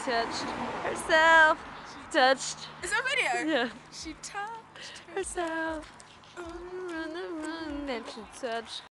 touched herself. Touched. Is there a video? Yeah. She touched Herself. On the run, and she touched